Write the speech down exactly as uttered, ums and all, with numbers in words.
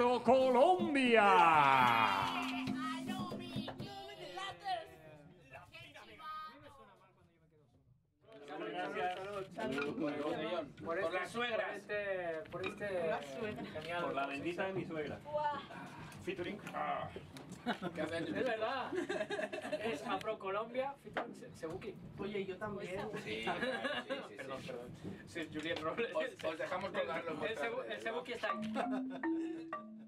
Afrocolombia. Gracias. Salud. Por, por, por las suegras. Por este, por este genial. Por la bendita de mi suegra. Featuring. Ah. Es verdad. Es Afrocolombia featuring Sebuki. Oye, yo también. Sí, claro, sí, sí, Perdón, sí. perdón. Sí, Julián Robles. Os, os dejamos colgarlo. El, Sebu, el Sebuki está ahí.